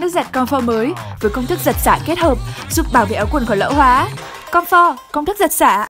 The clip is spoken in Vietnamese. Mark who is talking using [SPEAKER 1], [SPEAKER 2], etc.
[SPEAKER 1] Nước giặt Comfort mới với công thức giặt xả kết hợp giúp bảo vệ áo quần khỏi lão hóa. Comfort, công thức giặt xả.